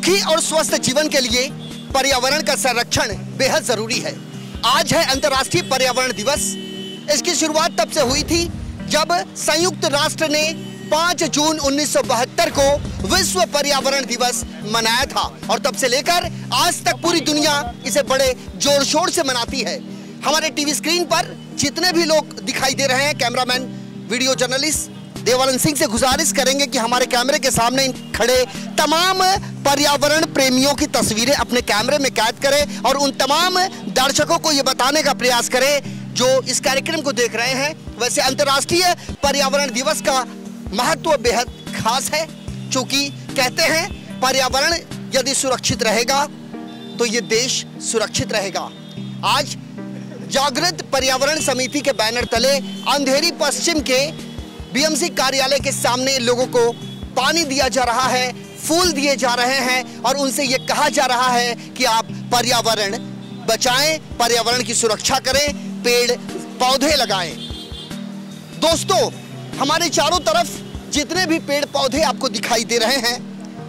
सुखी और स्वस्थ जीवन के लिए पर्यावरण का संरक्षण बेहद जरूरी है। आज है अंतर्राष्ट्रीय पर्यावरण दिवस। इसकी शुरुआत तब से हुई थी जब संयुक्त राष्ट्र ने 5 जून 1972 को विश्व पर्यावरण दिवस मनाया था और तब से लेकर आज तक पूरी दुनिया इसे बड़े जोर शोर से मनाती है। हमारे टीवी स्क्रीन पर जितने भी लोग दिखाई दे रहे हैं, cameraman, video journalist Devanand Singh से गुजारिश करेंगे कि हमारे कैमरे के सामने खड़े तमाम पर्यावरण प्रेमियों की तस्वीरें अपने कैमरे में कैद करें और उन तमाम दर्शकों को यह बताने का प्रयास करें जो इस कार्यक्रम को देख रहे हैं। वैसे अंतर्राष्ट्रीय पर्यावरण दिवस का महत्व बेहद खास है, क्योंकि कहते हैं पर्यावरण यदि सुरक्षित रहेगा तो ये देश सुरक्षित रहेगा। आज जागृत पर्यावरण समिति के बैनर तले अंधेरी पश्चिम के बीएमसी कार्यालय के सामने लोगों को पानी दिया जा रहा है, फूल दिए जा रहे हैं और उनसे ये कहा जा रहा है कि आप पर्यावरण बचाएं, पर्यावरण की सुरक्षा करें, पेड़ पौधे लगाएं। दोस्तों, हमारे चारों तरफ जितने भी पेड़ पौधे आपको दिखाई दे रहे हैं,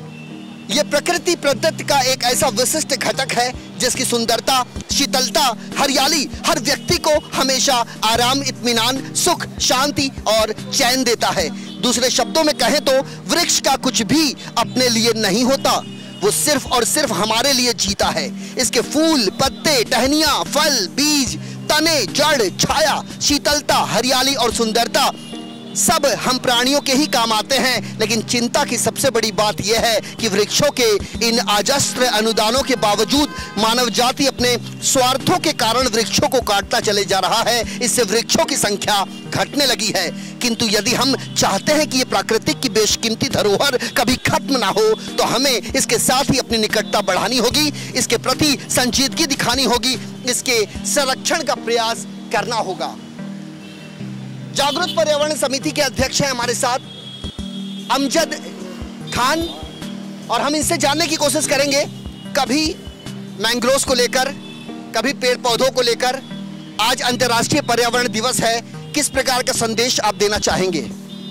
ये प्रकृति प्रदत्त का एक ऐसा विशिष्ट घटक है जिसकी सुंदरता, शीतलता, हरियाली हर व्यक्ति को हमेशा आराम, इत्मीनान, सुख, शांति और चैन देता है। दूसरे शब्दों में कहें तो वृक्ष का कुछ भी अपने लिए नहीं होता, वो सिर्फ और सिर्फ हमारे लिए जीता है। इसके फूल, पत्ते, टहनियां, फल, बीज, तने, जड़, छाया, शीतलता, हरियाली और सुंदरता सब हम प्राणियों के ही काम आते हैं। लेकिन चिंता की सबसे बड़ी बात यह है कि वृक्षों के इन अजस्त्र अनुदानों के बावजूद मानव जाति अपने स्वार्थों के कारण वृक्षों को काटता चले जा रहा है। इससे वृक्षों की संख्या घटने लगी है। किंतु यदि हम चाहते हैं कि ये प्राकृतिक की बेशकीमती धरोहर कभी खत्म ना हो तो हमें इसके साथ ही अपनी निकटता बढ़ानी होगी, इसके प्रति संजीदगी दिखानी होगी, इसके संरक्षण का प्रयास करना होगा। जागृत पर्यावरण समिति के अध्यक्ष हैं हमारे साथ अमजद खान और हम इनसे जानने की कोशिश करेंगे, कभी मैंग्रोव्स को लेकर, कभी पेड़ पौधों को लेकर आज अंतर्राष्ट्रीय पर्यावरण दिवस है, किस प्रकार का संदेश आप देना चाहेंगे?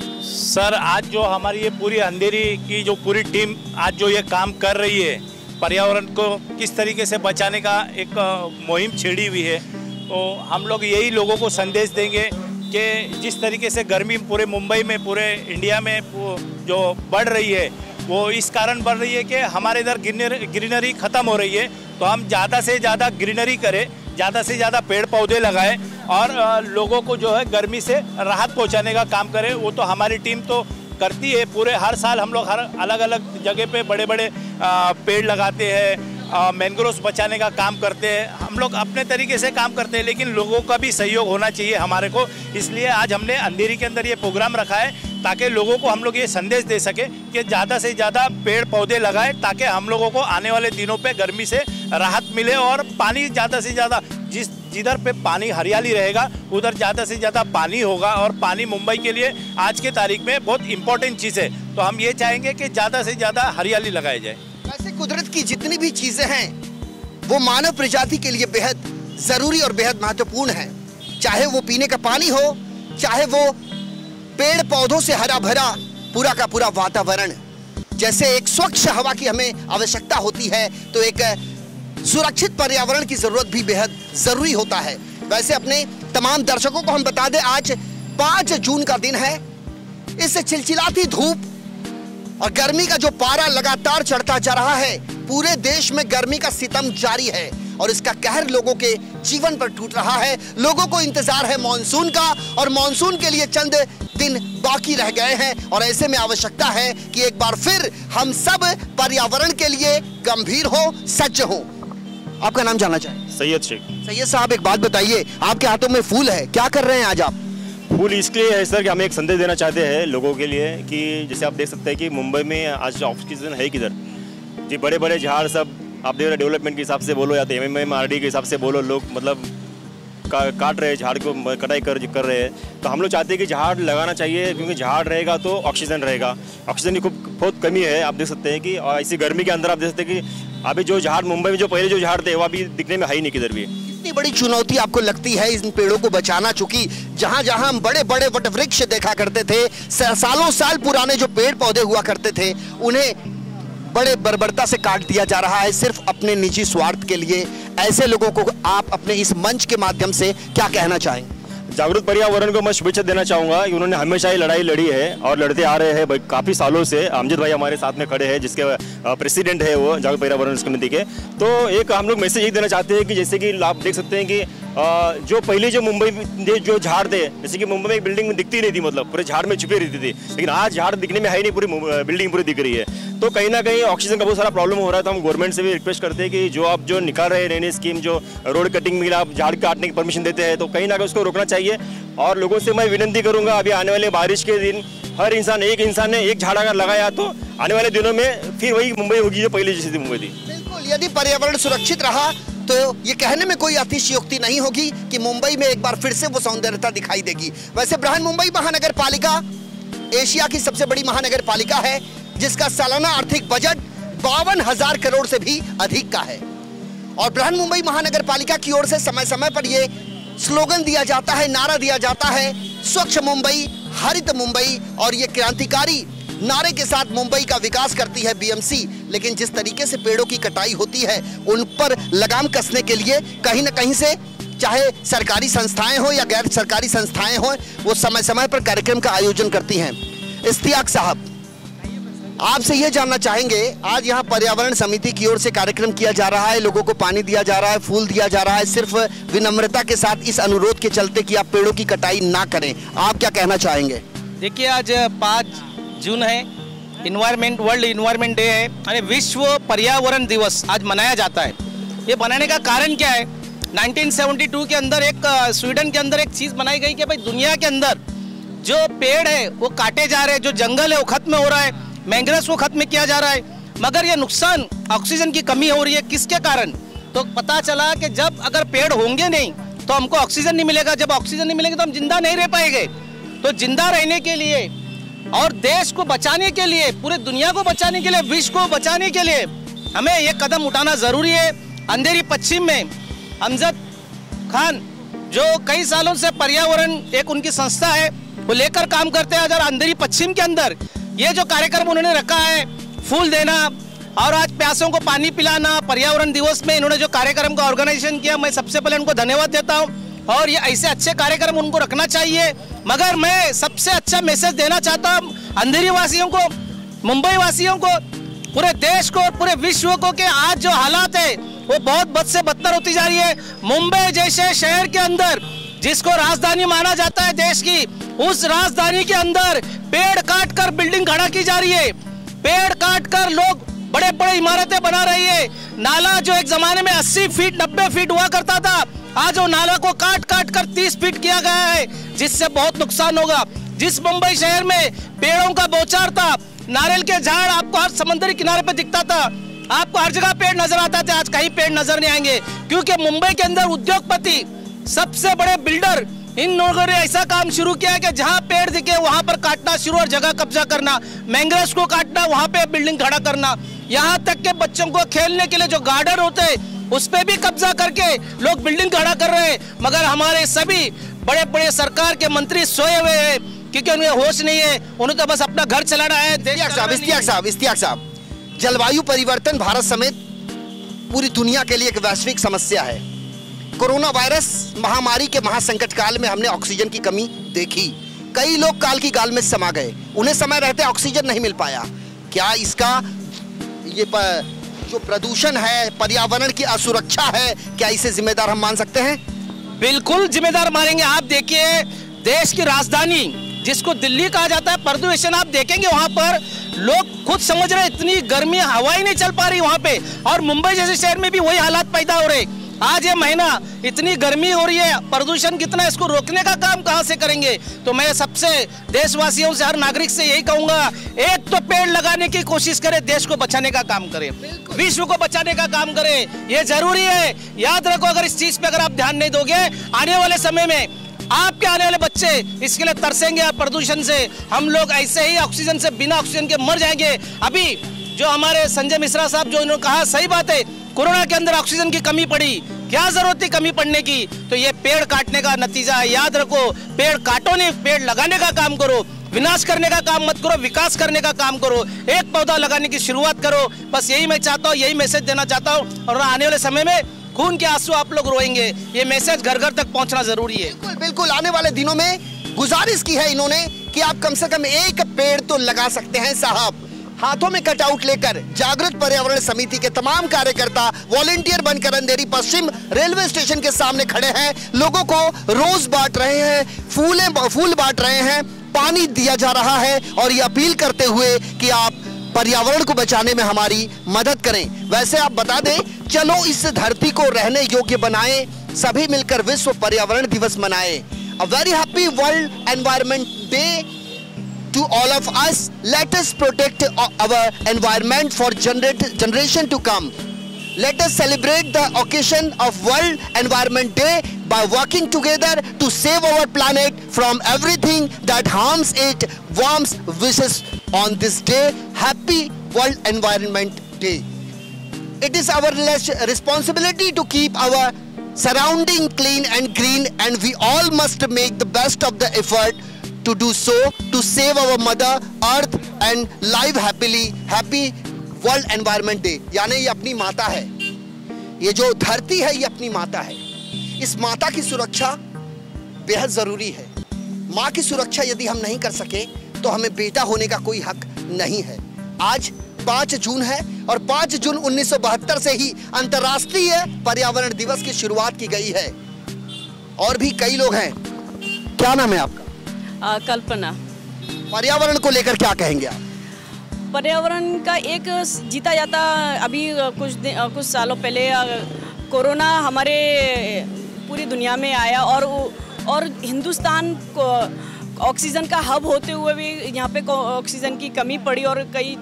सर, आज जो हमारी ये पूरी अंधेरी की जो पूरी टीम आज जो ये काम कर रही है, पर्यावरण को किस तरीके से बचाने का एक मुहिम छेड़ी हुई है, तो हम लोग यही लोगों को संदेश देंगे कि जिस तरीके से गर्मी पूरे मुंबई में, पूरे इंडिया में जो बढ़ रही है, वो इस कारण बढ़ रही है कि हमारे इधर ग्रीनरी ख़त्म हो रही है। तो हम ज़्यादा से ज़्यादा ग्रीनरी करें, ज़्यादा से ज़्यादा पेड़ पौधे लगाएं और लोगों को जो है गर्मी से राहत पहुंचाने का काम करें। वो तो हमारी टीम तो करती है, पूरे हर साल हम लोग हर अलग अलग जगह पे बड़े बड़े पेड़ लगाते हैं, मैंग्रोव्स बचाने का काम करते हैं। हम लोग अपने तरीके से काम करते हैं, लेकिन लोगों का भी सहयोग होना चाहिए हमारे को। इसलिए आज हमने अंधेरी के अंदर ये प्रोग्राम रखा है ताकि लोगों को हम लोग ये संदेश दे सके कि ज़्यादा से ज़्यादा पेड़ पौधे लगाएं, ताकि हम लोगों को आने वाले दिनों पे गर्मी से राहत मिले और पानी ज़्यादा से ज़्यादा, जिधर पे पानी हरियाली रहेगा उधर ज़्यादा से ज़्यादा पानी होगा और पानी मुंबई के लिए आज के तारीख में बहुत इंपॉर्टेंट चीज़ है। तो हम ये चाहेंगे कि ज़्यादा से ज़्यादा हरियाली लगाई जाए। वैसे कुदरत की जितनी भी चीजें हैं वो मानव प्रजाति के लिए बेहद जरूरी और बेहद महत्वपूर्ण है, चाहे वो पीने का पानी हो, चाहे वो पेड़ पौधों से हरा भरा पूरा का पूरा वातावरण। जैसे एक स्वच्छ हवा की हमें आवश्यकता होती है, तो एक सुरक्षित पर्यावरण की जरूरत भी बेहद जरूरी होता है। वैसे अपने तमाम दर्शकों को हम बता दें, आज 5 जून का दिन है। इस चिलचिलाती धूप और गर्मी का जो पारा लगातार चढ़ता जा रहा है, पूरे देश में गर्मी का सितम जारी है और इसका कहर लोगों के जीवन पर टूट रहा है। लोगों को इंतजार है मॉनसून का और मॉनसून के लिए चंद दिन बाकी रह गए हैं और ऐसे में आवश्यकता है कि एक बार फिर हम सब पर्यावरण के लिए गंभीर हो, सज्ज हो। आपका नाम जानना चाहें? सैयद शेख। सैयद साहब, एक बात बताइए, आपके हाथों में फूल है, क्या कर रहे हैं आज आप? फूल इसलिए है सर कि हमें एक संदेश देना चाहते हैं लोगों के लिए कि जैसे आप देख सकते हैं कि मुंबई में आज ऑफ सीजन है किधर जी, बड़े बड़े झाड़ सब आप देख रहे डेवलपमेंट के हिसाब से बोलो या तो MMRD के हिसाब से बोलो, लोग मतलब काट रहे हैं, झाड़ को कटाई कर रहे हैं। तो हम लोग चाहते हैं कि झाड़ लगाना चाहिए, क्योंकि झाड़ रहेगा तो ऑक्सीजन रहेगा। ऑक्सीजन की बहुत कमी है, आप देख सकते हैं कि इसी गर्मी के अंदर आप देख सकते हैं कि अभी जो झाड़ मुंबई में जो पहले जो झाड़ थे वो अभी दिखने में है ही नहीं किधर भी। कितनी बड़ी चुनौती आपको लगती है इन पेड़ों को बचाना, चूंकि जहां जहां हम बड़े बड़े वट वृक्ष देखा करते थे, सालों साल पुराने जो पेड़ पौधे हुआ करते थे, उन्हें बड़े बर्बरता से काट दिया जा रहा है सिर्फ अपने निजी स्वार्थ के लिए। ऐसे लोगों को आप अपने इस मंच के माध्यम से क्या कहना चाहेंगे? जागरूक पर्यावरण को मैं शुभेच्छा देना चाहूँगा कि उन्होंने हमेशा ही लड़ाई लड़ी है और लड़ते आ रहे हैं काफ़ी सालों से। अमजद भाई हमारे साथ में खड़े हैं, जिसके प्रेसिडेंट है वो जागरूक पर्यावरण समिति के। तो एक हम लोग मैसेज यही देना चाहते हैं कि जैसे कि आप देख सकते हैं कि जो पहले जो मुंबई में जो झाड़ थे, जैसे कि मुंबई में एक बिल्डिंग में दिखती नहीं थी, मतलब पूरे झाड़ में छुपी रहती थी, लेकिन आज झाड़ दिखने में है ही नहीं, पूरी बिल्डिंग पूरी दिख रही है। तो कहीं ना कहीं ऑक्सीजन का बहुत सारा प्रॉब्लम हो रहा है। तो हम गवर्नमेंट से भी रिक्वेस्ट करते हैं कि जो आप जो निकाल रहे हैं नई नई स्कीम, जो रोड कटिंग में आप झाड़ काटने की परमिशन देते हैं, तो कहीं ना कहीं उसको रोकना चाहिए। और लोगों से मैं विनती करूंगा, अभी आने वाले बारिश के दिन हर इंसान, एक इंसान ने एक झाड़ अगर लगाया तो आने वाले दिनों में फिर वही मुंबई होगी जो पहले जैसी थी मुंबई थी। बिल्कुल, यदि पर्यावरण सुरक्षित रहा तो ये कहने में कोई अतिशयोक्ति नहीं होगी कि मुंबई में एक बार फिर से वो सौंदर्यता दिखाई देगी। वैसे बृहन्मुंबई महानगर पालिका एशिया की सबसे बड़ी महानगर पालिका है, जिसका सालाना आर्थिक बजट 52,000 करोड़ से भी अधिक का है। और बृहन्मुंबई महानगर पालिका की ओर से समय समय पर ये स्लोगन दिया जाता है, नारा दिया जाता है, स्वच्छ मुंबई, हरित मुंबई। और ये क्रांतिकारी नारे के साथ मुंबई का विकास करती है बीएमसी। लेकिन जिस तरीके से पेड़ों की कटाई होती है, उन पर लगाम कसने के लिए कहीं ना कहीं से, चाहे सरकारी संस्थाएं हो या गैर सरकारी संस्थाएं हो, वो समय समय पर कार्यक्रम का आयोजन करती हैं। इश्तियाक साहब, आपसे ये जानना चाहेंगे, आज यहाँ पर्यावरण समिति की ओर से कार्यक्रम किया जा रहा है, लोगों को पानी दिया जा रहा है, फूल दिया जा रहा है, सिर्फ विनम्रता के साथ इस अनुरोध के चलते कि आप पेड़ों की कटाई ना करें। आप क्या कहना चाहेंगे? देखिए, आज 5 जून है, वर्ल्ड इन्वायरमेंट डे है, यानी विश्व पर्यावरण दिवस आज मनाया जाता है। ये बनाने का कारण क्या है? 1972 के अंदर स्वीडन के अंदर एक चीज़ बनाई गई कि भाई दुनिया के अंदर जो पेड़ है वो काटे जा रहे हैं, जो जंगल है वो खत्म हो रहा है, मैंग्रोव्स को खत्म किया जा रहा है, मगर ये नुकसान, ऑक्सीजन की कमी हो रही है। किसके कारण? तो पता चला कि जब अगर पेड़ होंगे नहीं तो हमको ऑक्सीजन नहीं मिलेगा, जब ऑक्सीजन नहीं मिलेगा तो हम जिंदा नहीं रह पाएंगे। तो जिंदा रहने के लिए और देश को बचाने के लिए, पूरे दुनिया को बचाने के लिए, विश्व को बचाने के लिए हमें ये कदम उठाना जरूरी है। अंधेरी पश्चिम में अमजद खान जो कई सालों से पर्यावरण एक उनकी संस्था है वो लेकर काम करते हैं। अगर अंधेरी पश्चिम के अंदर ये जो कार्यक्रम उन्होंने रखा है, फूल देना और आज प्यासों को पानी पिलाना, पर्यावरण दिवस में इन्होंने जो कार्यक्रम का ऑर्गेनाइजेशन किया, मैं सबसे पहले उनको धन्यवाद देता हूँ। और ये ऐसे अच्छे कार्यक्रम उनको रखना चाहिए। मगर मैं सबसे अच्छा मैसेज देना चाहता हूँ अंधेरी वासियों को, मुंबई वासियों को, पूरे देश को और पूरे विश्व को कि आज जो हालात है वो बहुत बद से बदतर होती जा रही है। मुंबई जैसे शहर के अंदर, जिसको राजधानी माना जाता है देश की, उस राजधानी के अंदर पेड़ काट कर बिल्डिंग खड़ा की जा रही है। पेड़ काट कर लोग बड़े बड़े इमारतें बना रही है। नाला जो एक जमाने में 80 फीट 90 फीट हुआ करता था, आज वो नाला को काट काट कर 30 फीट किया गया है, जिससे बहुत नुकसान होगा। जिस मुंबई शहर में पेड़ों का बौछार था, नारियल के झाड़ आपको हर समुद्री किनारे पर दिखता था, आपको हर जगह पेड़ नजर आता था, आज कहीं पेड़ नजर नहीं आएंगे। क्योंकि मुंबई के अंदर उद्योगपति, सबसे बड़े बिल्डर, इन लोगों ने ऐसा काम शुरू किया कि जहां पेड़ दिखे वहां पर काटना शुरू और जगह कब्जा करना, मैंग्रोव्स को काटना, वहां पे बिल्डिंग खड़ा करना। यहां तक के बच्चों को खेलने के लिए जो गार्डन होते हैं उस पे भी कब्जा करके लोग बिल्डिंग खड़ा कर रहे हैं। मगर हमारे सभी बड़े बड़े सरकार के मंत्री सोए हुए हैं, क्योंकि उन्हें होश नहीं है, उन्हें तो बस अपना घर चलाना है। इश्तियाक साहब, जलवायु परिवर्तन भारत समेत पूरी दुनिया के लिए एक वैश्विक समस्या है। कोरोना वायरस महामारी के महासंकट काल में हमने ऑक्सीजन की कमी देखी। कई लोग काल की गाल में समा गए, उन्हें समय रहते ऑक्सीजन नहीं मिल पाया। क्या इसका ये जो प्रदूषण है, पर्यावरण की असुरक्षा है, क्या इसे जिम्मेदार हम मान सकते हैं? बिल्कुल जिम्मेदार मानेंगे। आप देखिए, देश की राजधानी जिसको दिल्ली कहा जाता है, प्रदूषण आप देखेंगे वहां पर लोग खुद समझ रहे इतनी गर्मी, हवा ही नहीं चल पा रही वहां पे। और मुंबई जैसे शहर में भी वही हालात पैदा हो रहे। आज ये महीना इतनी गर्मी हो रही है, प्रदूषण कितना, इसको रोकने का काम कहां से करेंगे? तो मैं सबसे देशवासियों से, हर नागरिक से यही कहूंगा, एक तो पेड़ लगाने की कोशिश करें, देश को बचाने का काम करें, विश्व को बचाने का काम करें, ये जरूरी है। याद रखो, अगर इस चीज पे अगर आप ध्यान नहीं दोगे, आने वाले समय में आपके आने वाले बच्चे इसके लिए तरसेंगे। प्रदूषण से हम लोग ऐसे ही ऑक्सीजन से, बिना ऑक्सीजन के मर जाएंगे। अभी जो हमारे संजय मिश्रा साहब जो इन्होंने कहा, सही बात है, कोरोना के अंदर ऑक्सीजन की कमी पड़ी, क्या जरूरत थी कमी पड़ने की? तो ये पेड़ काटने का नतीजा है। याद रखो, पेड़ काटो नहीं, पेड़ लगाने का काम करो। विनाश करने का काम मत करो, विकास करने का काम करो, एक पौधा लगाने की शुरुआत करो। बस यही मैं चाहता हूँ, यही मैसेज देना चाहता हूँ। और आने वाले समय में खून के आंसू आप लोग रोएंगे, ये मैसेज घर घर तक पहुँचना जरूरी है। बिल्कुल बिल्कुल, आने वाले दिनों में गुजारिश की है इन्होंने कि आप कम से कम एक पेड़ तो लगा सकते हैं साहब। हाथों में कटआउट लेकर जागृत पर्यावरण समिति के तमाम कार्यकर्ता वॉलंटियर बनकर अंधेरी पश्चिम रेलवे स्टेशन के सामने खड़े हैं, लोगों को रोज बांट रहे हैं, फूल बांट रहे हैं, पानी दिया जा रहा है और ये अपील करते हुए कि आप पर्यावरण को बचाने में हमारी मदद करें। वैसे आप बता दें, चलो इस धरती को रहने योग्य बनाएं, सभी मिलकर विश्व पर्यावरण दिवस मनाएं। A very happy World Environment Day to all of us. Let us protect our environment for generation to come. Let us celebrate the occasion of World Environment Day by working together to save our planet from everything that harms it. Warm wishes on this day. Happy World Environment Day. It is our responsibility to keep our surrounding clean and green, and we all must make the best of the effort to do so, to save our mother earth and live happily. Happy World Environment Day. यानी ये अपनी माता है, ये जो धरती है ये अपनी माता है। इस माता की सुरक्षा बेहद जरूरी है। माँ की सुरक्षा यदि हम नहीं कर सके तो हमें बेटा होने का कोई हक नहीं है। आज 5 जून है और 5 जून 1972 से ही अंतर्राष्ट्रीय पर्यावरण दिवस की शुरुआत की गई है। और भी कई लोग हैं। क्या नाम है आपका? कल्पना। पर्यावरण को लेकर क्या कहेंगे आप? पर्यावरण का एक जीता जाता, अभी कुछ सालों पहले कोरोना हमारे पूरी दुनिया में आया और हिंदुस्तान को ऑक्सीजन का हब होते हुए भी यहाँ पे ऑक्सीजन की कमी पड़ी और कई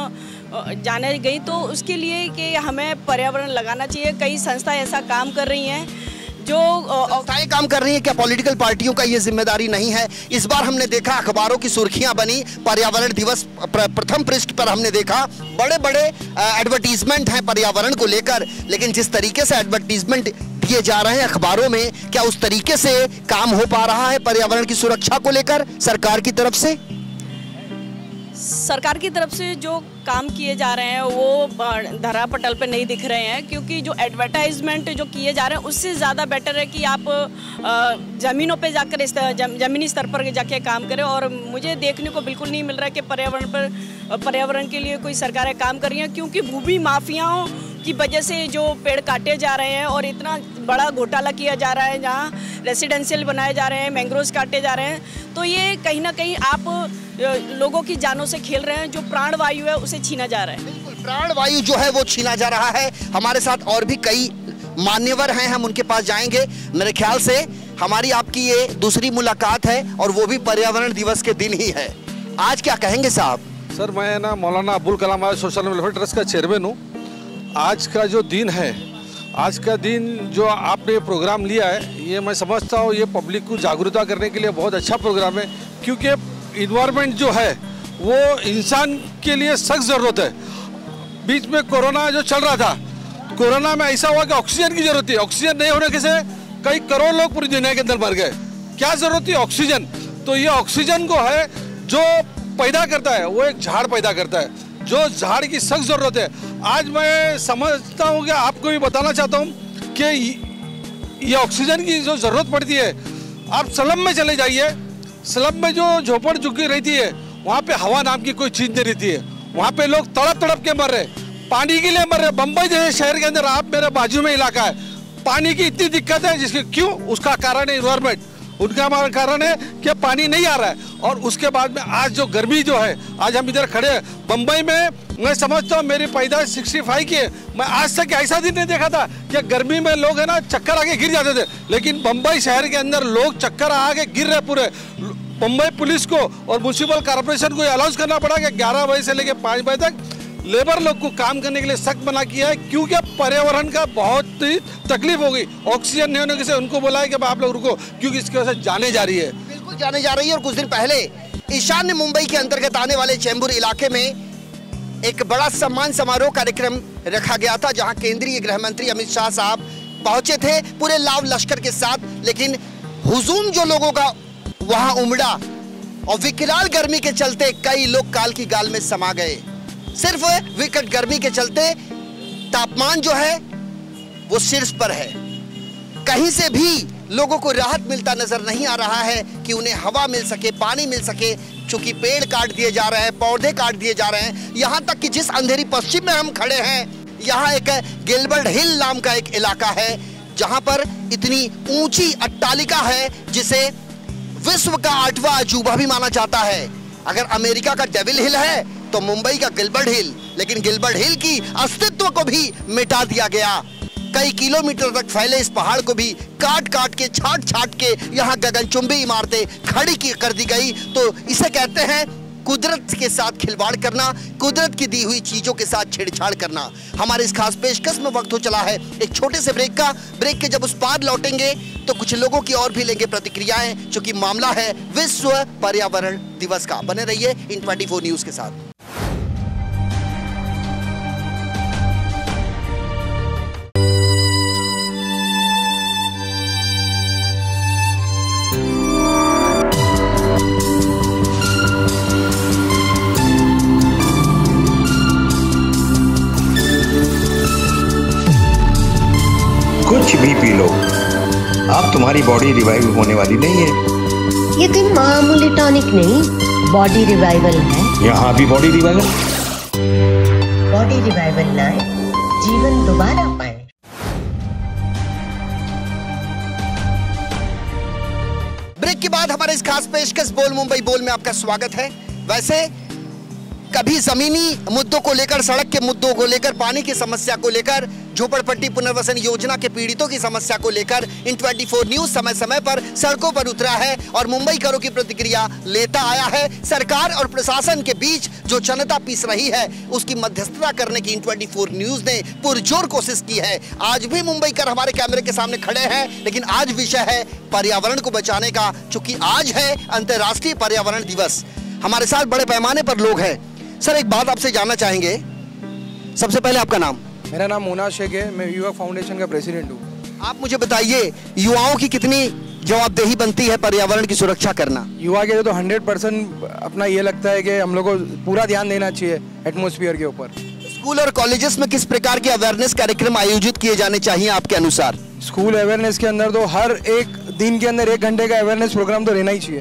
जाने गई। तो उसके लिए कि हमें पर्यावरण लगाना चाहिए। कई संस्थाएं ऐसा काम कर रही हैं, जो संस्थाएं काम कर रही हैं। क्या पॉलिटिकल पार्टियों का ये जिम्मेदारी नहीं है? इस बार हमने देखा अखबारों की सुर्खियां बनी, पर्यावरण दिवस प्रथम पृष्ठ पर हमने देखा बड़े बड़े एडवर्टीजमेंट हैं पर्यावरण को लेकर, लेकिन जिस तरीके से एडवर्टीजमेंट दिए जा रहे हैं अखबारों में, क्या उस तरीके से काम हो पा रहा है पर्यावरण की सुरक्षा को लेकर सरकार की तरफ से? सरकार की तरफ से जो काम किए जा रहे हैं वो धरापटल पे नहीं दिख रहे हैं, क्योंकि जो एडवर्टाइजमेंट जो किए जा रहे हैं उससे ज़्यादा बेटर है कि आप ज़मीनों पे जाकर ज़मीनी स्तर पर जाके काम करें। और मुझे देखने को बिल्कुल नहीं मिल रहा है कि पर्यावरण के लिए कोई सरकारें काम कर रही हैं, क्योंकि भूमि माफियाओं की वजह से जो पेड़ काटे जा रहे हैं और इतना बड़ा घोटाला किया जा रहा है, जहाँ रेसिडेंशियल बनाए जा रहे हैं, मैंग्रोव्स काटे जा रहे हैं, तो ये कहीं ना कहीं आप लोगों की जानों से खेल रहे हैं। जो प्राणवायु है उसे छीना जा रहा है। बिल्कुल, प्राणवायु जो है वो छीना जा रहा है। हमारे साथ और भी कई मान्यवर हैं, हम उनके पास जाएंगे। मेरे ख्याल से हमारी आपकी ये दूसरी मुलाकात है और वो भी पर्यावरण दिवस के दिन ही है। आज क्या कहेंगे साहब? सर, मैं ना Maulana Abdul Kalam Azad social welfare trust का चेयरमैन हूँ। आज का जो दिन है, आज का दिन जो आपने प्रोग्राम लिया है, ये मैं समझता हूँ ये पब्लिक को जागरूकता करने के लिए बहुत अच्छा प्रोग्राम है, क्योंकि इन्वायरमेंट जो है वो इंसान के लिए सख्त ज़रूरत है। बीच में कोरोना जो चल रहा था, कोरोना में ऐसा हुआ कि ऑक्सीजन की ज़रूरत थी। ऑक्सीजन नहीं होने के से कई करोड़ लोग पूरी दुनिया के अंदर मर गए। क्या ज़रूरत थी? ऑक्सीजन। तो ये ऑक्सीजन को है जो पैदा करता है, वो एक झाड़ पैदा करता है, जो झाड़ की सख्त ज़रूरत है। आज मैं समझता हूँ कि आपको भी बताना चाहता हूँ कि ये ऑक्सीजन की जो ज़रूरत पड़ती है, आप स्लम में चले जाइए, स्लम में जो झोपड़ झुग्गी रहती है वहाँ पे हवा नाम की कोई चीज़ नहीं रहती है। वहाँ पे लोग तड़प तड़प के मर रहे, पानी के लिए मर रहे। बम्बई जैसे शहर के अंदर, आप मेरे बाजू में इलाका है, पानी की इतनी दिक्कत है, जिसके क्यों? उसका कारण है इन्वायरमेंट। उनका कारण है कि पानी नहीं आ रहा है। और उसके बाद में आज जो गर्मी जो है, आज हम इधर खड़े हैं बम्बई में, मैं समझता हूँ मेरी पैदाइश 65 की है, मैं आज तक ऐसा दिन नहीं देखा था कि गर्मी में लोग है ना चक्कर आके गिर जाते थे। लेकिन बम्बई शहर के अंदर लोग चक्कर आके गिर रहे पूरे। बम्बई पुलिस को और म्यूनसिपल कॉर्पोरेशन को अनाउंस करना पड़ा कि 11 बजे से लेकर 5 बजे तक लेबर लोग को काम करने के लिए सख्त मना किया है, क्योंकि पर्यावरण का बहुत ही तकलीफ हो गई। ऑक्सीजन नहीं होने से उनको बोला है कि आप लोग रुको, क्योंकि इसकी वजह से जाने जा रही है। बिल्कुल जाने जा रही है। और कुछ दिन पहले ईशान्य मुंबई के अंतर्गत आने वाले चेंबूर इलाके में एक बड़ा सम्मान समारोह कार्यक्रम रखा गया था, जहां केंद्रीय गृह मंत्री अमित शाह साहब पहुंचे थे पूरे लाव लश्कर के साथ। लेकिन हुजूम जो लोगों का वहां उमड़ा और विकराल गर्मी के चलते कई लोग काल की गाल में समा गए। सिर्फ विकट गर्मी के चलते तापमान जो है वो शीर्ष पर है। कहीं से भी लोगों को राहत मिलता नजर नहीं आ रहा है कि उन्हें हवा मिल सके, पानी मिल सके, क्योंकि पेड़ काट दिए जा रहे हैं, पौधे काट दिए जा रहे हैं। यहां तक कि जिस अंधेरी पश्चिम में हम खड़े हैं, यहाँ एक गिलबर्ट हिल नाम का एक इलाका है जहां पर इतनी ऊंची अट्टालिका है जिसे विश्व का 8वां अजूबा भी माना जाता है। अगर अमेरिका का डेविल हिल है तो मुंबई का गिलबर्ट हिल, लेकिन गिलबर्ट हिल की अस्तित्व को भी मिटा दिया गया। कई किलोमीटर तक फैले इस पहाड़ को भी काट काट के, छाट छाट के यहाँ गगनचुंबी इमारतें खड़ी कर दी गई। तो इसे कहते हैं कुदरत के साथ खिलवाड़ करना, कुदरत की दी हुई चीजों के साथ छेड़छाड़ करना। हमारे इस खास पेशकश में वक्त हो चला है एक छोटे से ब्रेक का। ब्रेक के जब उस पार लौटेंगे तो कुछ लोगों की और भी लेंगे प्रतिक्रियाएं, क्योंकि मामला है विश्व पर्यावरण दिवस का। बने रहिए इन 24 न्यूज के साथ। कुछ भी पी लो, अब तुम्हारी बॉडी रिवाइव होने वाली नहीं है। ये कोई मामूली टॉनिक नहीं, बॉडी रिवाइवल है। यहाँ भी बॉडी रिवाइवल। बॉडी रिवाइवल लाए, जीवन दोबारा पाए। ब्रेक के बाद हमारे इस खास पेशकश बोल मुंबई बोल में आपका स्वागत है। वैसे कभी जमीनी मुद्दों को लेकर, सड़क के मुद्दों को लेकर, पानी की समस्या को लेकर, झोपड़पट्टी पुनर्वसन योजना के पीड़ितों की समस्या को लेकर इन 24 न्यूज समय समय पर सड़कों पर उतरा है और मुंबईकरों की प्रतिक्रिया लेता आया है। सरकार और प्रशासन के बीच जो जनता पिस रही है उसकी मध्यस्थता करने की इन 24 न्यूज ने पुरजोर कोशिश की है। आज भी मुंबईकर हमारे कैमरे के सामने खड़े हैं, लेकिन आज विषय है पर्यावरण को बचाने का, चूंकि आज है अंतर्राष्ट्रीय पर्यावरण दिवस। हमारे साथ बड़े पैमाने पर लोग हैं। सर, एक बात आपसे जानना चाहेंगे, सबसे पहले आपका नाम? मेरा नाम मोना शेख है, मैं युवा फाउंडेशन का प्रेसिडेंट हूँ। आप मुझे बताइए, युवाओं की कितनी जवाबदेही बनती है पर्यावरण की सुरक्षा करना? युवा के लिए तो 100% अपना ये लगता है कि हम लोग को पूरा ध्यान देना चाहिए एटमॉस्फेयर के ऊपर। स्कूल और कॉलेजेस में किस प्रकार के अवेयरनेस कार्यक्रम आयोजित किए जाने चाहिए आपके अनुसार? स्कूल अवेयरनेस के अंदर तो हर एक दिन के अंदर 1 घंटे का अवेयरनेस प्रोग्राम तो रहना ही चाहिए।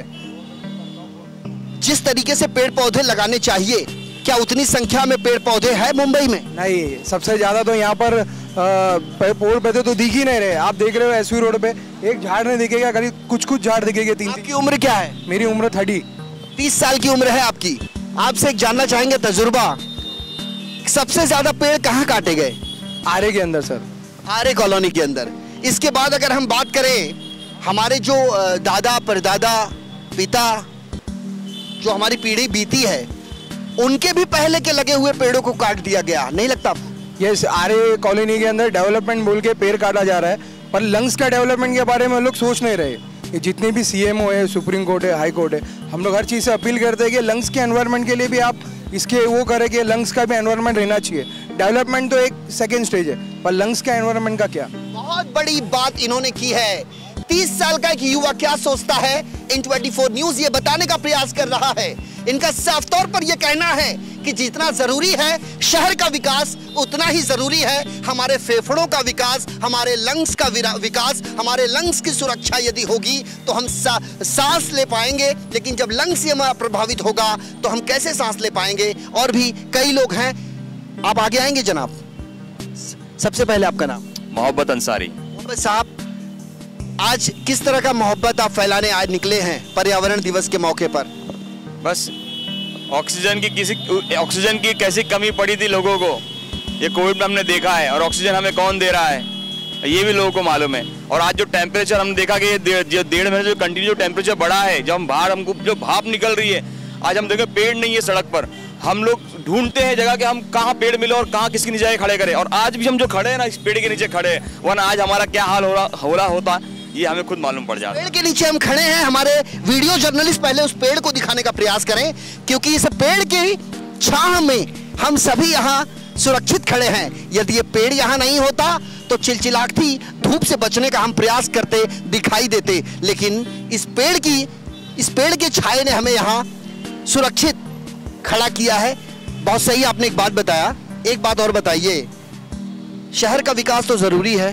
जिस तरीके से पेड़ पौधे लगाने चाहिए, क्या उतनी संख्या में पेड़ पौधे हैं मुंबई में? नहीं, सबसे ज्यादा तो यहाँ पर पेड़ पौधे तो दिख ही नहीं रहे। आप देख रहे हो एसवी रोड पे एक झाड़ नहीं दिखेगा, करीब कुछ झाड़ दिखेंगे। 3। आपकी उम्र क्या है? मेरी उम्र 30 साल की उम्र है आपकी। आपसे एक जानना चाहेंगे तजुर्बा, सबसे ज्यादा पेड़ कहाँ काटे गए? आरे के अंदर सर, आरे कॉलोनी के अंदर। इसके बाद अगर हम बात करें, हमारे जो दादा परदादा पिता, जो हमारी पीढ़ी बीती है, उनके भी पहले के लगे हुए पेड़ों को काट दिया गया, नहीं लगता? यस, आरे कॉलोनी के अंदर डेवलपमेंट बोल के पेड़ काटा जा रहा है, पर लंग्स का डेवलपमेंट के बारे में लोग सोच नहीं रहे। ये जितने भी सीएमओ है, सुप्रीम कोर्ट है, हाई कोर्ट है, हम लोग हर चीज़ से अपील करते हैं कि लंग्स के एनवायरनमेंट के लिए भी आप इसके वो करें कि लंग्स का भी एनवायरनमेंट रहना चाहिए। डेवलपमेंट तो एक सेकेंड स्टेज है, पर लंग्स का एनवायरनमेंट का क्या? बहुत बड़ी बात इन्होंने की है। 30 साल का एक युवा क्या सोचता है, इन 24 न्यूज ये बताने का प्रयास कर रहा है। इनका साफ तौर पर यह कहना है कि जितना जरूरी है शहर का विकास, उतना ही जरूरी है हमारे फेफड़ों का विकास, हमारे लंग्स का विकास। हमारे लंग्स की सुरक्षा यदि होगी तो हम सांस ले पाएंगे, लेकिन जब लंग्स ये प्रभावित होगा तो हम कैसे सांस ले पाएंगे? और भी कई लोग हैं, आप आगे आएंगे जनाब। सबसे पहले आपका नाम? मोहब्बत अंसारी। मोहब्बत साहब, आज किस तरह का मोहब्बत आप फैलाने आज निकले हैं पर्यावरण दिवस के मौके पर? बस ऑक्सीजन की कैसी कमी पड़ी थी लोगों को, ये कोविड में हमने देखा है। और ऑक्सीजन हमें कौन दे रहा है ये भी लोगों को मालूम है। और आज जो टेम्परेचर हमने देखा कि ये 1.5 महीने जो कंटिन्यू टेम्परेचर बढ़ा है, जब हम बाहर हमको जो भाप निकल रही है, आज हम देखें पेड़ नहीं है सड़क पर, हम लोग ढूंढते हैं जगह कि हम कहाँ पेड़ मिले और कहाँ किसके नीचे खड़े करें। और आज भी हम जो खड़े हैं ना, इस पेड़ के नीचे खड़े हैं, वरना आज हमारा क्या हाल हो रहा होता ये हमें खुद मालूम पड़ जाता है। पेड़ के नीचे हम खड़े हैं। हमारे वीडियो जर्नलिस्ट पहले उस पेड़ को दिखाने का प्रयास करें, क्योंकि इस पेड़ की छांव में हम सभी यहाँ सुरक्षित खड़े हैं। यदि ये पेड़ यहाँ नहीं होता तो चिलचिलाती धूप से बचने का हम प्रयास करते दिखाई देते, लेकिन इस पेड़ की इस पेड़ के छाए ने हमें यहाँ सुरक्षित खड़ा किया है। बहुत सही आपने एक बात बताया। एक बात और बताइए, शहर का विकास तो जरूरी है,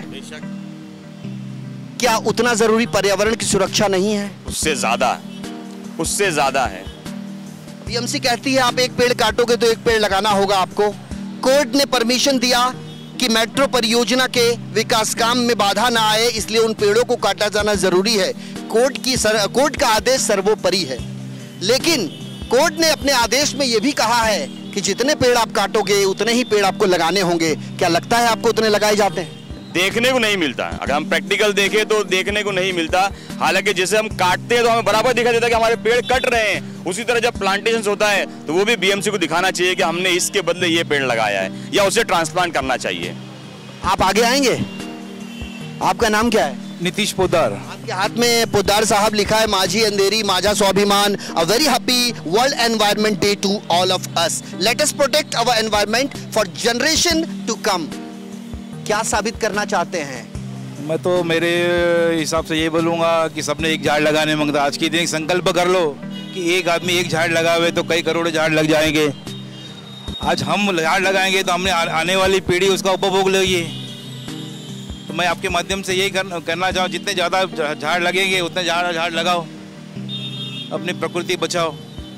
क्या उतना जरूरी पर्यावरण की सुरक्षा नहीं है? उससे ज्यादा है। बीएमसी कहती है आप एक पेड़ काटोगे तो एक पेड़ लगाना होगा आपको। कोर्ट ने परमिशन दिया कि मेट्रो परियोजना के विकास काम में बाधा ना आए, इसलिए उन पेड़ों को काटा जाना जरूरी है। कोर्ट का आदेश सर्वोपरि है, लेकिन कोर्ट ने अपने आदेश में यह भी कहा है कि जितने पेड़ आप काटोगे उतने ही पेड़ आपको लगाने होंगे। क्या लगता है आपको उतने लगाए जाते हैं? देखने को नहीं मिलता। अगर हम प्रैक्टिकल देखें तो देखने को नहीं मिलता। हालांकि जैसे हम काटते हैं तो हमें बराबर दिखाई देता है कि हमारे पेड़ कट रहे हैं। उसी तरह जब प्लांटेशन होता है तो वो भी बीएमसी को दिखाना चाहिए कि हमने इसके बदले ये पेड़ लगाया है, या उसे ट्रांसप्लांट करना चाहिए। आप आगे आएंगे? आपका नाम क्या है? नीतीश पोद्दार। आपके हाथ में पोद्दार साहब लिखा है, माझी अंधेरी माझा स्वाभिमान। A very happy world environment day to all of us. Let us protect our environment for generation to come. क्या साबित करना चाहते हैं? मैं तो मेरे हिसाब से ये बोलूँगा कि सबने एक झाड़ लगाने मांगता। आज के दिन संकल्प कर लो कि एक आदमी एक झाड़ लगावे तो कई करोड़ झाड़ लग जाएंगे। आज हम झाड़ लगाएंगे तो हमने आने वाली पीढ़ी उसका उपभोग लेगी। तो मैं आपके माध्यम से यही करना चाहूँ, जितने ज़्यादा झाड़ लगेंगे उतने झाड़ लगाओ, अपनी प्रकृति बचाओ।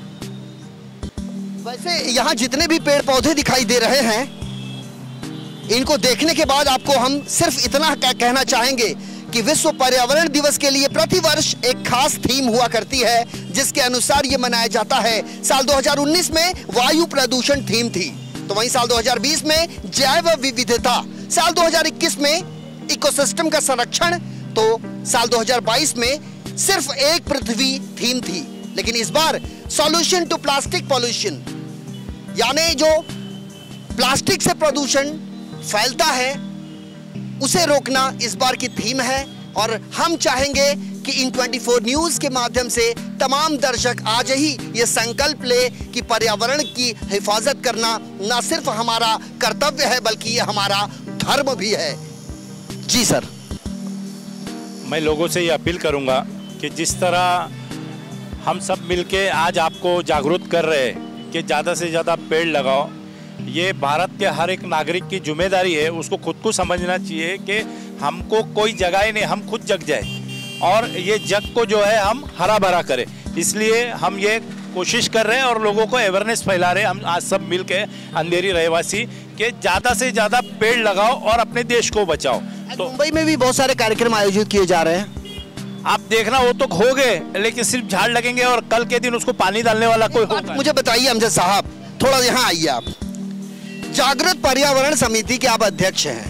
वैसे यहाँ जितने भी पेड़ पौधे दिखाई दे रहे हैं, इनको देखने के बाद आपको हम सिर्फ इतना कहना चाहेंगे कि विश्व पर्यावरण दिवस के लिए प्रतिवर्ष एक खास थीम हुआ करती है, जिसके अनुसार ये मनाया जाता है। साल 2019 में वायु प्रदूषण थीम थी, तो वहीं साल 2020 में जैव विविधता, साल 2021 में इकोसिस्टम का संरक्षण, तो साल 2022 में सिर्फ एक पृथ्वी थीम थी। लेकिन इस बार सॉल्यूशन टू प्लास्टिक पॉल्यूशन, यानी जो प्लास्टिक से प्रदूषण फैलता है उसे रोकना इस बार की थीम है। और हम चाहेंगे कि इन 24 न्यूज के माध्यम से तमाम दर्शक आज ही ये संकल्प ले कि पर्यावरण की हिफाजत करना न सिर्फ हमारा कर्तव्य है बल्कि ये हमारा धर्म भी है। जी सर। मैं लोगों से ये अपील करूंगा कि जिस तरह हम सब मिलके आज आपको जागरूक कर रहे हैं कि ज़्यादा से ज़्यादा पेड़ लगाओ, ये भारत के हर एक नागरिक की जिम्मेदारी है। उसको खुद को समझना चाहिए कि हमको कोई जगाए नहीं, हम खुद जग जाए और ये जग को जो है हम हरा भरा करें। इसलिए हम ये कोशिश कर रहे हैं और लोगों को अवेयरनेस फैला रहे हैं। हम आज सब मिल के अंधेरी रहवासी कि ज़्यादा से ज़्यादा पेड़ लगाओ और अपने देश को बचाओ। तो मुंबई में भी बहुत सारे कार्यक्रम आयोजित किए जा रहे हैं। आप देखना वो तो हो गए, लेकिन सिर्फ झाड़ लगेंगे और कल के दिन उसको पानी डालने वाला कोई होगा। मुझे बताइए अमजद साहब, थोड़ा यहाँ आइए। आप जागृत पर्यावरण समिति के आप अध्यक्ष हैं।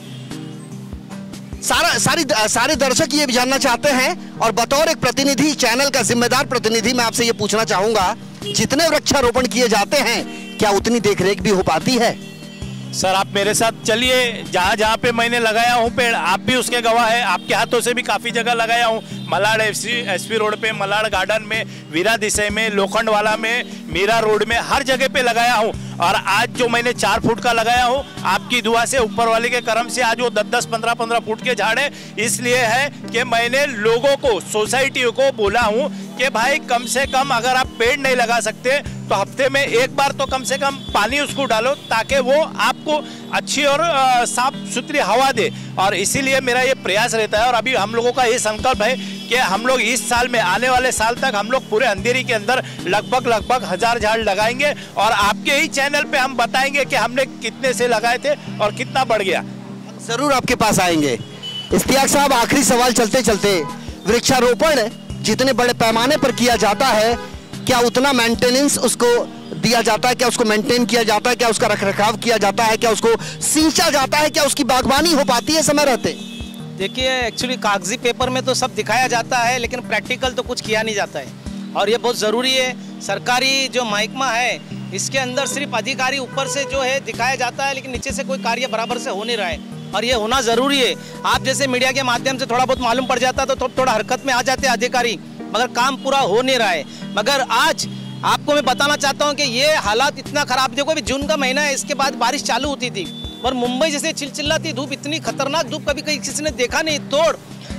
सारे दर्शक ये भी जानना चाहते हैं और बतौर एक प्रतिनिधि, चैनल का जिम्मेदार प्रतिनिधि, मैं आपसे ये पूछना चाहूंगा, जितने वृक्षारोपण किए जाते हैं क्या उतनी देखरेख भी हो पाती है? सर आप मेरे साथ चलिए, जहाँ जहाँ पे मैंने लगाया हूँ पेड़, आप भी उसके गवाह है। आपके हाथों से भी काफ़ी जगह लगाया हूँ। मलाड एसपी रोड पे, मलाड गार्डन में, वीरा दिशा में, लोखंडवाला में, मीरा रोड में, हर जगह पे लगाया हूँ। और आज जो मैंने 4 फुट का लगाया हूँ, आपकी दुआ से, ऊपर वाले के करम से आज वो 10-10, 15-15 फुट के झाड़ है। इसलिए है कि मैंने लोगों को, सोसाइटी को बोला हूँ कि भाई कम से कम अगर आप पेड़ नहीं लगा सकते तो हफ्ते में एक बार तो कम से कम पानी उसको डालो, ताकि वो आपको अच्छी और साफ सुथरी हवा दे। और इसीलिए मेरा ये प्रयास रहता है। और अभी हम लोगों का ये संकल्प है कि हम लोग इस साल में, आने वाले साल तक हम लोग पूरे अंधेरी के अंदर लगभग 1000 झाड़ लगाएंगे और आपके ही चैनल पे हम बताएंगे कि हमने कितने से लगाए थे और कितना बढ़ गया। जरूर आपके पास आएंगे। इश्तियाक साहब, आखिरी सवाल चलते चलते, वृक्षारोपण जितने बड़े पैमाने पर किया जाता है, क्या उतना मेंटेनेंस उसको दिया जाता है? क्या उसको मेंटेन किया जाता है? क्या उसका रखरखाव किया जाता है? क्या उसको सींचा जाता है? क्या उसकी बागवानी हो पाती है समय रहते? देखिए, एक्चुअली कागजी पेपर में तो सब दिखाया जाता है, लेकिन प्रैक्टिकल तो कुछ किया नहीं जाता है। और ये बहुत ज़रूरी है। सरकारी जो महकमा है, इसके अंदर सिर्फ अधिकारी ऊपर से जो है दिखाया जाता है, लेकिन नीचे से कोई कार्य बराबर से हो नहीं रहा है और ये होना ज़रूरी है। आप जैसे मीडिया के माध्यम से थोड़ा बहुत मालूम पड़ जाता तो थोड़ा हरकत में आ जाते अधिकारी, मगर काम पूरा हो नहीं रहा है। मगर आज आपको मैं बताना चाहता हूँ कि ये हालात इतना ख़राब, देखो अभी जून का महीना है, इसके बाद बारिश चालू होती थी और मुंबई जैसे चिलचिलाती धूप, इतनी खतरनाक धूप कभी किसी ने देखा नहीं। तोड़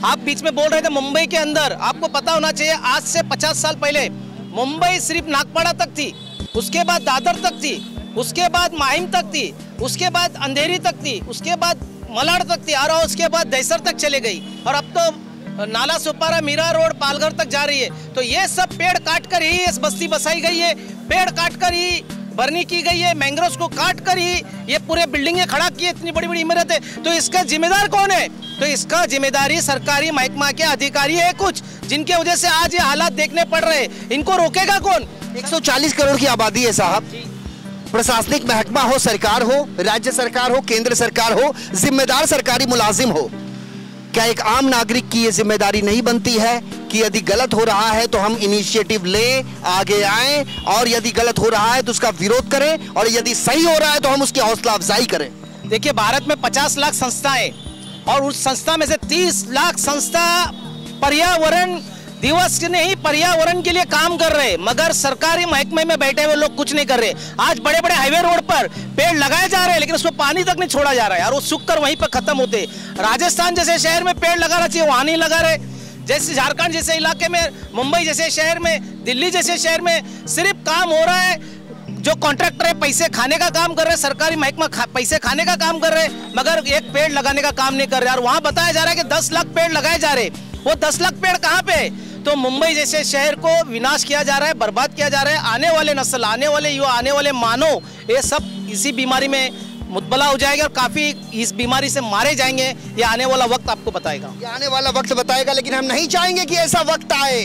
आप बीच में बोल रहे थे मुंबई के अंदर, आपको पता होना चाहिए आज से 50 साल पहले मुंबई सिर्फ नागपाड़ा तक थी, उसके बाद दादर तक थी, उसके बाद माहिम तक थी, उसके बाद अंधेरी तक थी, उसके बाद मलाड तक थी और उसके बाद दहसर तक चले गई और अब तो नाला सुपारा मीरा रोड पालघर तक जा रही है। तो ये सब पेड़ काट कर ही इस बस्ती बसाई गई है, पेड़ काट कर ही बर्नी की गई है, मैंग्रोव्स को काट कर ही ये पूरे बिल्डिंगें खड़ा की, इतनी बड़ी बड़ी इमारतें। तो इसका जिम्मेदार कौन है? तो इसका जिम्मेदारी सरकारी महकमा के अधिकारी है कुछ, जिनके वजह से आज ये हालात देखने पड़ रहे हैं। इनको रोकेगा कौन? 140 करोड़ की आबादी है साहब, प्रशासनिक महकमा हो, सरकार हो, राज्य सरकार हो, केंद्र सरकार हो, जिम्मेदार सरकारी मुलाजिम हो, क्या एक आम नागरिक की ये जिम्मेदारी नहीं बनती है कि यदि गलत हो रहा है तो हम इनिशिएटिव लें, आगे आएं और यदि गलत हो रहा है तो उसका विरोध करें और यदि सही हो रहा है तो हम उसकी हौसला अफजाई करें? देखिए, भारत में 50 लाख संस्थाएं और उस संस्था में से 30 लाख संस्था पर्यावरण दिवस के नहीं पर्यावरण के लिए काम कर रहे हैं, मगर सरकारी महकमे में बैठे हुए लोग कुछ नहीं कर रहे। आज बड़े बड़े हाईवे रोड पर पेड़ लगाए जा रहे हैं लेकिन उसमें पानी तक नहीं छोड़ा जा रहा है और वो सूख कर वहीं पर खत्म होते। राजस्थान जैसे शहर में पेड़ लगाना चाहिए, वहां नहीं लगा रहे। जैसे झारखंड जैसे इलाके में, मुंबई जैसे शहर में, दिल्ली जैसे शहर में सिर्फ काम हो रहा है, जो कॉन्ट्रैक्टर है पैसे खाने का काम कर रहे हैं, सरकारी महकमा पैसे खाने का काम कर रहे हैं, मगर एक पेड़ लगाने का काम नहीं कर रहे। और वहां बताया जा रहा है कि 10 लाख पेड़ लगाए जा रहे, वो 10 लाख पेड़ कहाँ पे? तो मुंबई जैसे शहर को विनाश किया जा रहा है, बर्बाद किया जा रहा है। आने वाले नस्ल, आने वाले युवा, आने वाले मानव, ये सब इसी बीमारी में मुतबला हो जाएगा और काफी इस बीमारी से मारे जाएंगे। ये आने वाला वक्त आपको बताएगा, ये आने वाला वक्त बताएगा। लेकिन हम नहीं चाहेंगे कि ऐसा वक्त आए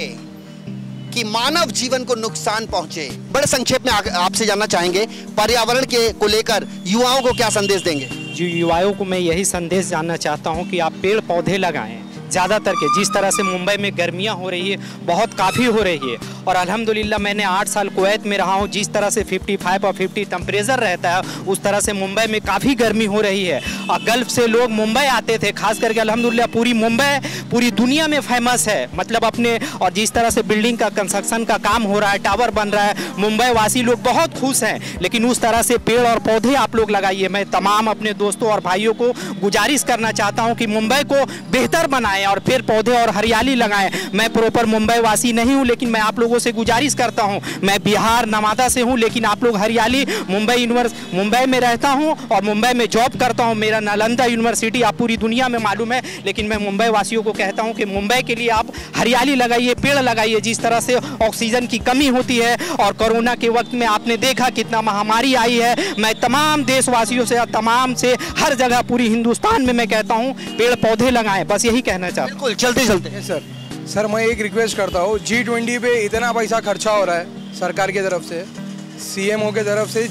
कि मानव जीवन को नुकसान पहुंचे। बड़े संक्षेप में आपसे जानना चाहेंगे, पर्यावरण के को लेकर युवाओं को क्या संदेश देंगे? जो युवाओं को मैं यही संदेश जानना चाहता हूं कि आप पेड़ पौधे लगाएं ज़्यादातर के। जिस तरह से मुंबई में गर्मियां हो रही है, बहुत काफ़ी हो रही है, और अल्हम्दुलिल्लाह मैंने 8 साल कुवैत में रहा हूं, जिस तरह से 55 और 50 टेम्परेचर रहता है उस तरह से मुंबई में काफ़ी गर्मी हो रही है। और गल्फ से लोग मुंबई आते थे, खास करके अल्हम्दुलिल्लाह पूरी मुंबई पूरी दुनिया में फेमस है, मतलब अपने। और जिस तरह से बिल्डिंग का कंस्ट्रक्शन का काम हो रहा है, टावर बन रहा है, मुंबई वासी लोग बहुत खुश हैं। लेकिन उस तरह से पेड़ और पौधे आप लोग लगाइए। मैं तमाम अपने दोस्तों और भाइयों को गुजारिश करना चाहता हूँ कि मुंबई को बेहतर बनाएं और पेड़ पौधे और हरियाली लगाएं। मैं प्रॉपर मुंबई वासी नहीं हूं, लेकिन मैं आप लोगों से गुजारिश करता हूं। मैं बिहार नवादा से हूं, लेकिन आप लोग हरियाली, मुंबई में रहता हूं और मुंबई में जॉब करता हूं। मेरा नालंदा यूनिवर्सिटी आप पूरी दुनिया में मालूम है, लेकिन मैं मुंबई वासियों को कहता हूं कि मुंबई के लिए आप हरियाली लगाइए, पेड़ लगाइए। जिस तरह से ऑक्सीजन की कमी होती है और कोरोना के वक्त में आपने देखा कितना महामारी आई है, मैं तमाम देशवासियों से, तमाम से, हर जगह पूरी हिंदुस्तान में मैं कहता हूं पेड़ पौधे लगाएं। बस यही कहना चाहता हूं। चलते चलते सर मैं एक रिक्वेस्ट करता हूँ, G20 पे इतना पैसा खर्चा हो रहा है सरकार की तरफ से, CMO के तरफ से।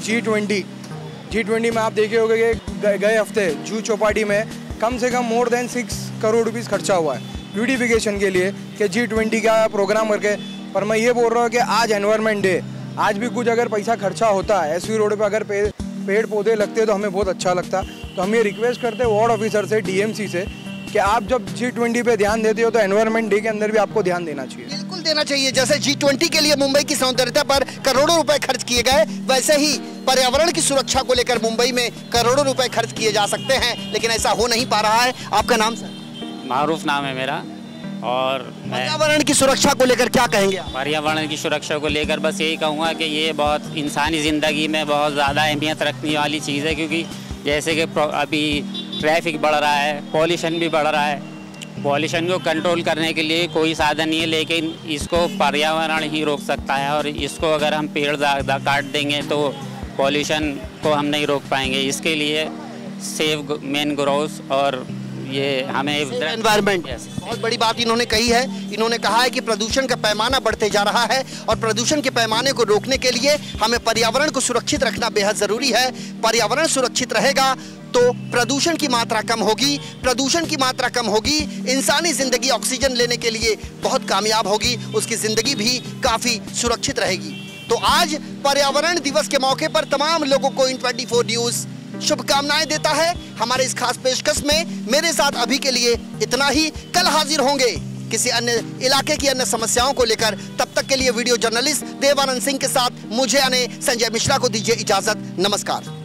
G20 में आप देखे होंगे कि गए हफ्ते जूहू चौपाटी में कम से कम मोर देन 6 करोड़ रुपीस खर्चा हुआ है ब्यूटिफिकेशन के लिए कि G20 का प्रोग्राम करके। पर मैं ये बोल रहा हूँ कि आज एनवायरनमेंट डे, आज भी कुछ अगर पैसा खर्चा होता है SV रोड पर, अगर पेड़ पौधे लगते तो हमें बहुत अच्छा लगता। तो हम ये रिक्वेस्ट करते हैं वार्ड ऑफिसर से, DMC से, कि आप जब G20 पे ध्यान देते हो तो एनवायरनमेंट डे के अंदर भी आपको ध्यान देना चाहिए। बिल्कुल देना चाहिए। जैसे G20 के लिए मुंबई की सौंदर्यता पर करोड़ों रुपए खर्च किए गए, वैसे ही पर्यावरण की सुरक्षा को लेकर मुंबई में करोड़ों रुपए खर्च किए जा सकते हैं, लेकिन ऐसा हो नहीं पा रहा है। आपका नाम सर? मारूफ नाम है मेरा। और पर्यावरण की सुरक्षा को लेकर क्या कहेंगे? पर्यावरण की सुरक्षा को लेकर बस यही कहूँगा कि ये बहुत इंसानी ज़िंदगी में बहुत ज़्यादा अहमियत रखने वाली चीज़ है, क्योंकि जैसे कि अभी ट्रैफिक बढ़ रहा है, पॉल्यूशन भी बढ़ रहा है। पॉल्यूशन को कंट्रोल करने के लिए कोई साधन नहीं है, लेकिन इसको पर्यावरण ही रोक सकता है। और इसको अगर हम पेड़ ज़्यादा काट देंगे तो पॉल्यूशन को हम नहीं रोक पाएंगे। इसके लिए सेव मैनग्रोव्स और ये हमें एनवायरनमेंट, बहुत बड़ी बात इन्होंने कही है। इन्होंने कहा है कि प्रदूषण का पैमाना बढ़ते जा रहा है और प्रदूषण के पैमाने को रोकने के लिए हमें पर्यावरण को सुरक्षित रखना बेहद ज़रूरी है। पर्यावरण सुरक्षित रहेगा तो प्रदूषण की मात्रा कम होगी, प्रदूषण की मात्रा कम होगी, इंसानी ज़िंदगी ऑक्सीजन लेने के लिए बहुत कामयाब होगी, उसकी ज़िंदगी भी काफ़ी सुरक्षित रहेगी। तो आज पर्यावरण दिवस के मौके पर तमाम लोगों को इन24 न्यूज़ शुभकामनाएं देता है। हमारे इस खास पेशकश में मेरे साथ अभी के लिए इतना ही। कल हाजिर होंगे किसी अन्य इलाके की अन्य समस्याओं को लेकर। तब तक के लिए वीडियो जर्नलिस्ट देवानंद सिंह के साथ मुझे यानी संजय मिश्रा को दीजिए इजाजत। नमस्कार।